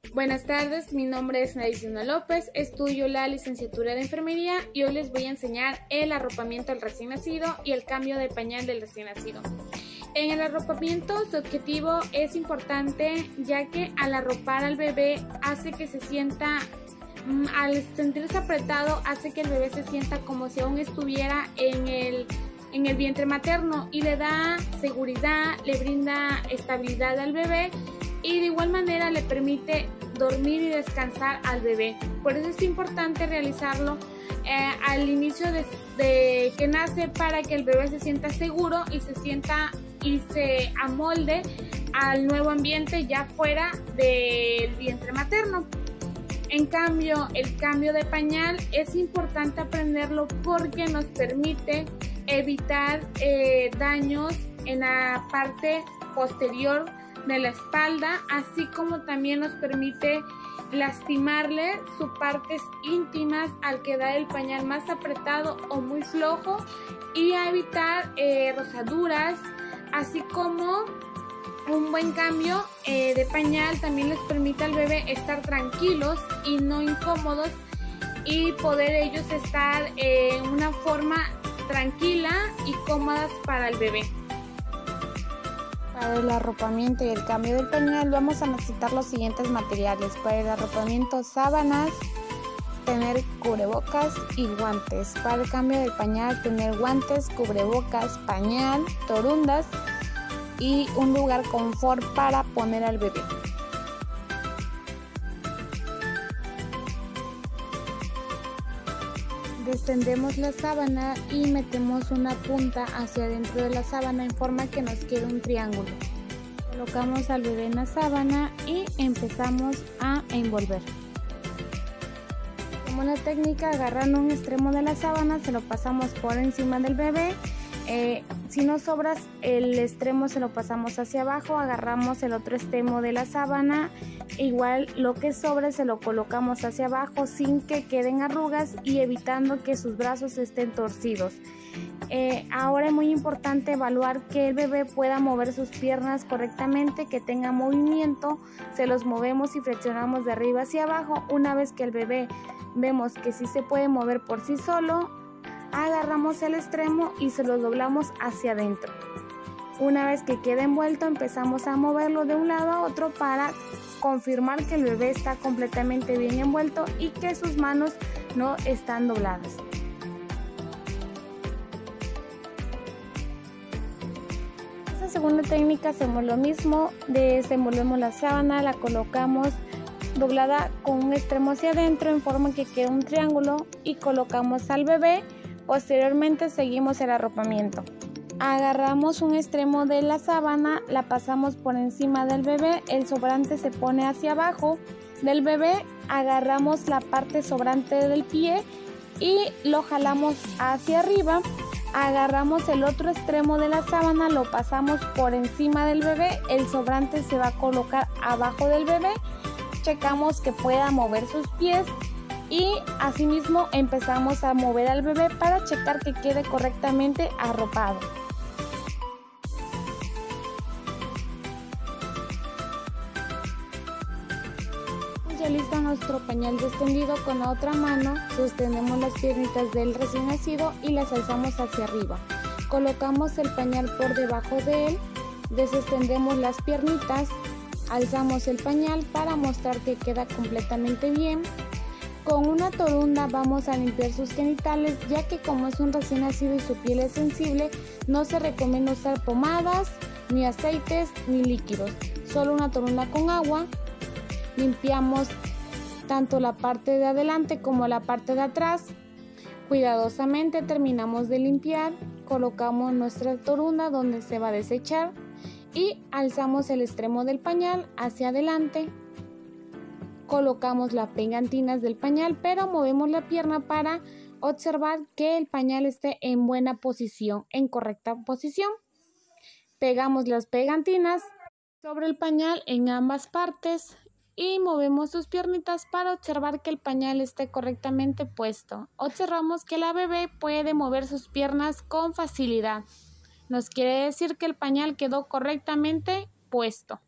Buenas tardes, mi nombre es Narisina López, estudio la licenciatura de enfermería y hoy les voy a enseñar el arropamiento del recién nacido y el cambio de pañal del recién nacido. En el arropamiento su objetivo es importante, ya que al arropar al bebé hace que se sienta, al sentirse apretado, hace que el bebé se sienta como si aún estuviera en el vientre materno y le da seguridad, le brinda estabilidad al bebé y de igual manera le permite dormir y descansar al bebé. Por eso es importante realizarlo al inicio de que nace, para que el bebé se sienta seguro y se amolde al nuevo ambiente ya fuera del vientre materno. En cambio, el cambio de pañal es importante aprenderlo porque nos permite evitar daños en la parte posterior de la espalda, así como también nos permite lastimarle sus partes íntimas al quedar el pañal más apretado o muy flojo, y a evitar rozaduras, así como un buen cambio de pañal también les permite al bebé estar tranquilos y no incómodos y poder ellos estar en una forma tranquila y cómodas para el bebé. Para el arropamiento y el cambio del pañal vamos a necesitar los siguientes materiales. Para el arropamiento, sábanas, tener cubrebocas y guantes. Para el cambio del pañal, tener guantes, cubrebocas, pañal, torundas y un lugar confort para poner al bebé. Descendemos la sábana y metemos una punta hacia adentro de la sábana en forma que nos quede un triángulo. Colocamos al bebé en la sábana y empezamos a envolver. Como la técnica, agarrando un extremo de la sábana se lo pasamos por encima del bebé. Si no sobra el extremo se lo pasamos hacia abajo, agarramos el otro extremo de la sábana, igual lo que sobre se lo colocamos hacia abajo sin que queden arrugas y evitando que sus brazos estén torcidos. Ahora es muy importante evaluar que el bebé pueda mover sus piernas correctamente, que tenga movimiento. Se los movemos y flexionamos de arriba hacia abajo. Una vez que el bebé vemos que sí se puede mover por sí solo, agarramos el extremo y se lo doblamos hacia adentro. Una vez que quede envuelto, empezamos a moverlo de un lado a otro para confirmar que el bebé está completamente bien envuelto y que sus manos no están dobladas. Esta segunda técnica hacemos lo mismo, desenvolvemos la sábana, la colocamos doblada con un extremo hacia adentro en forma que quede un triángulo y colocamos al bebé. Posteriormente seguimos el arropamiento. Agarramos un extremo de la sábana, la pasamos por encima del bebé, el sobrante se pone hacia abajo del bebé, agarramos la parte sobrante del pie y lo jalamos hacia arriba, agarramos el otro extremo de la sábana, lo pasamos por encima del bebé, el sobrante se va a colocar abajo del bebé, checamos que pueda mover sus pies y asimismo empezamos a mover al bebé para checar que quede correctamente arropado. Ya listo nuestro pañal descendido, con la otra mano sostenemos las piernitas del recién nacido y las alzamos hacia arriba. Colocamos el pañal por debajo de él, desextendemos las piernitas, alzamos el pañal para mostrar que queda completamente bien. Con una torunda vamos a limpiar sus genitales, ya que como es un recién nacido y su piel es sensible, no se recomienda usar pomadas, ni aceites, ni líquidos. Solo una torunda con agua. Limpiamos tanto la parte de adelante como la parte de atrás. Cuidadosamente terminamos de limpiar, colocamos nuestra torunda donde se va a desechar y alzamos el extremo del pañal hacia adelante. Colocamos las pegantinas del pañal, pero movemos la pierna para observar que el pañal esté en buena posición, en correcta posición. Pegamos las pegantinas sobre el pañal en ambas partes y movemos sus piernitas para observar que el pañal esté correctamente puesto. Observamos que la bebé puede mover sus piernas con facilidad. Nos quiere decir que el pañal quedó correctamente puesto.